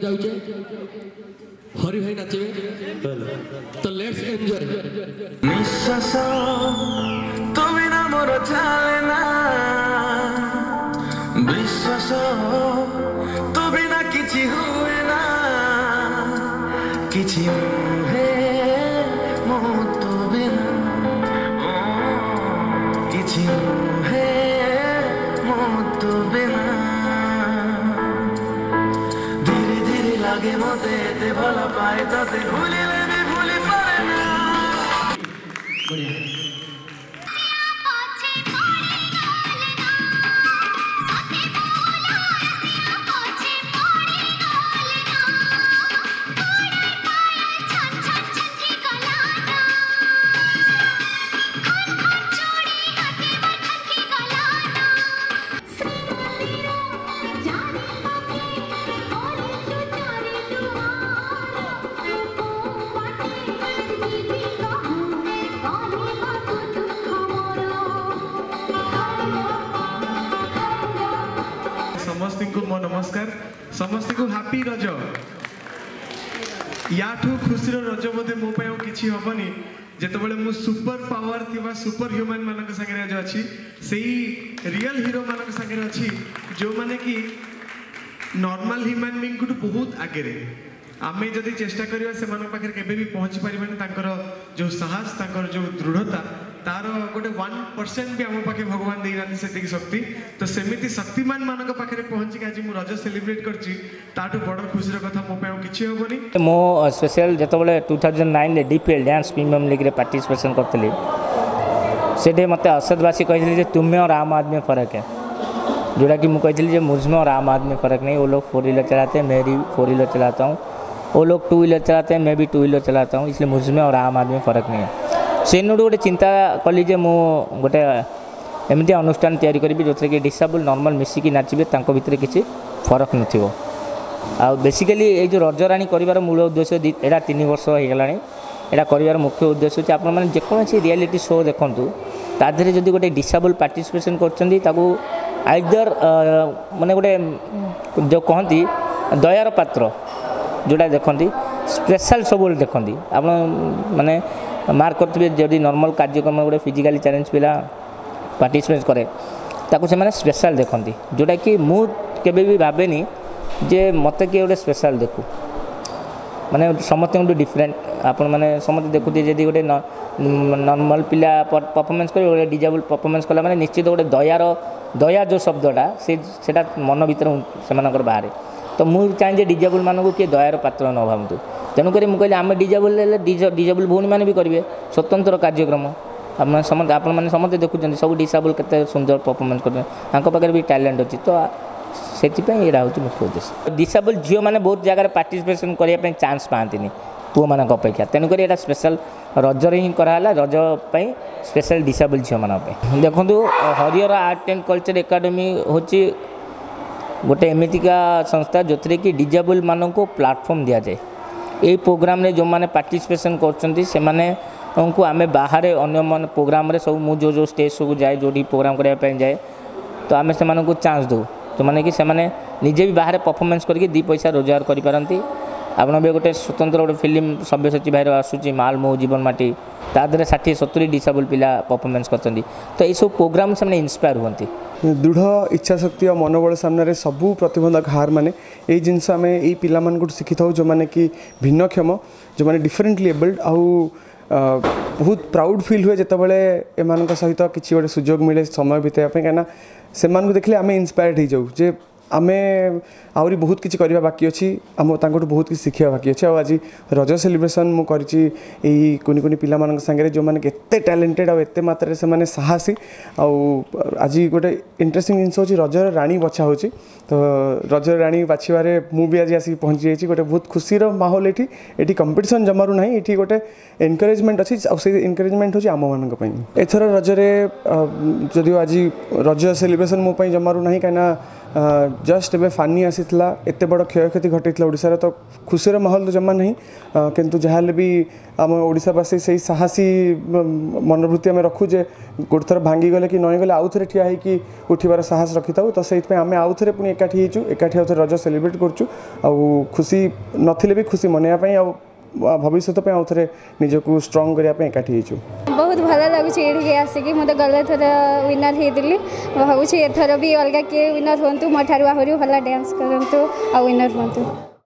जाऊचे हरि भाई नाचबे तो let's enjoy निश्वास तो बिना मोर चले ना विश्वास तो बिना किछि हुए ना किछि हुए मो तो बिना किछि हुए मो तो बिना धीरे धीरे लागे मते ते भला पाए तते भूलिले भी भूली पारे ना बढ़िया समस्ती को मो नमस्कार समस्ती को हैप्पी रज याठू खुशीर रज बोधे मो पाई किछि हबनी जेतबेले मु सुपर पावर थिबा सुपर ह्यूमन मानक संगे आज अछि सेही रियल हीरो मानक संगे अछि जो माने कि नॉर्मल ह्यूमन बीइंग को बहुत आगे रे आमे जदि चेष्टा करिया से मानक पाखे केबे भी पहुंच परिबनी तांकर जो साहस तांकर जो दृढ़ता तार गोटे 1% भी आम पाखे भगवान दे ना से शक्ति तो सेमिति शक्तिमान मानक पाखे पहुंची आज मु रज सेलिब्रेट करछि ताटू बड़ खुशीर कथा मो पे किछि होबनी मो स्पेशल जेतबेले 2009 ले डीपीएल डांस प्रीमियम लीग रे पार्टिसिपेशन करथली सेडे मते असदवासी कहिथले जे तुम में और आम आदमी फर्क है जोड़ा कि मुझे कहती मुझमें और आम आदमी फ़र्क नहीं वो लोग 4 व्हीलर चलाते हैं मैं भी 4 व्हीलर चलाता हूँ वो लोग 2 व्हीलर चलाते हैं मैं भी 2 व्हीलर चलाता हूँ इसलिए मुझमें और आम आदमी फ़र्क नहीं है से गोटे चिंता कली जे मु गोटे एमती अनुष्ठान तैयारी करी जो कि डिसेबल नॉर्मल मिसिकी नाचे भितर किसी फरक नो आ बेसिकली ये जो रजराणी कर मूल उद्देश्य यहाँ 3 वर्ष हो गला यहाँ कर मुख्य उद्देश्य होती आप जेकोसी रियलिटी शो देखूँ तादेह जब गोटे डिसेबल पार्टिसिपेशन कर आइदर माने गोटे जो कहती दयार पात्र जोड़ा देखती स्पेशल सब देखती आप माने मार्क करते जदि नॉर्मल कार्यक्रम गोटे फिजिकली चैलेंज पिला पार्टिसिपेट करे ताको से माने स्पेशल देखती जोड़ा कि मु केबे भी भावेनी जे मते किए गोटे स्पेशल देखू माने समस्त डिफरेंट आपण माने समस्त देखुते जदि गोटे नॉर्मल पिला परफॉर्मेंस करे गोटे डिसेबल परफॉर्मेंस कला माने निश्चित गोटे दया जो शब्दटा सेटा मन भीतर से बाहर तो मुझे चाहिए डिसेबल मानक किए दयार पात्र न भावतु तेणुक मुझे आम डिसेबल भौणी मैंने भी करेंगे स्वतंत्र कार्यक्रम आपने समस्त देखुं सब डिसेबल के सुंदर परफॉर्मेंस करते भी टैलेंट अच्छी तो से यहाँ हूँ मुख्य उद्देश्य डिसेबल झील मैंने बहुत जगह पार्टिसिपेशन करने चांस पाती पुओ मान अपेक्षा तेणुक यहाँ स्पेशल रजरे ही कराला रज स्पेशल डिसेबल झील मान देखो Harihar art and culture academy हूँ गोटे एमतीका संस्था जो थे कि डिसेबल मान को प्लाटफॉर्म दि जाए ये प्रोग्राम रे जो मैंने पार्टिसिपेशन कर आम बाहर अन्य प्रोग्राम रे सब मुझे जो स्टेज सब जाए जो प्रोग्राम करने जाए तो आम से चांस दो तो माने कि से निजे भी बाहर परफॉर्मेंस करके 2 पैसा रोजगार करें आप गोटे स्वतंत्र गोटे फिल्म सब्यसाची भाईर आसूँ माल मो जीवन माटी तादे 60-70 डिसेबल पिला परफॉर्मेंस करते तो ये सब प्रोग्राम से इंस्पायर होती दृढ़ इच्छा शक्ति और मनोबल सामने सबू प्रतिबंधक हार माने ये जिनस आम ये पिला शिखी था जो मैंने कि भिन्नक्षम जो मैंने डिफरेंटली एबल्ड आउ बहुत प्राउड फील हुए जितेबाला एम सहित किसी गोटे सुजोग मिले समय बिताइबा कहीं से देखले आम इन्स्पायर्ड हो जाऊ जे आमे आहरी बहुत किसी करवा बाकी अच्छी आम तांकोटू बहुत किसी शिखा बाकी अच्छे आज रज सेलिब्रेशन मु करी कुनी कुनी पिला मान संगे जो मैंने एते टैलेंटेड और एते मात्रा से माने साहसी आज गोटे इंटरेस्टिंग जिनस हो रजर राणी बछा हो तो रजर राणी बाछिबारे मु भी आज आसिक पहुँची जाइए गोटे बहुत खुशीर माहौल ये कंपिटिशन जमारू ना ये गोटे एनकरेजमेंट अच्छी से एनकरेजमेंट हो आम मानी एथर रजरे जदिव आज रज सेलिब्रेशन मोपाई जमारू ना कहीं जस्ट एवं फानी आसीला एत बड़ क्षयक्षति घटी ओडिशार तो खुशीर माहौल तो जमा नहीं किंतु जहाँ भी आम ओडिशावासी से साहसी मनोवृत्ति आम रखुचे गोटे थर भांगी गले कि नई गले आउ थे ठिया होगी उठिबार साहस रखी था तो से आम आउ थे पुणी एकाठी एकाठी आउ थे रज सेलिब्रेट करूँ आ खुशी नथिले भी खुशी मनैया भविष्य आउ थे निजक स्ट्रंग करने एकाठी बहुत भल लगुच ये आसिक मुझे गल थर विनर होती भावुँ एथर भी अलग किए विनर हूँ मो आहरी भल डांस करूँ आ विनर हूँ।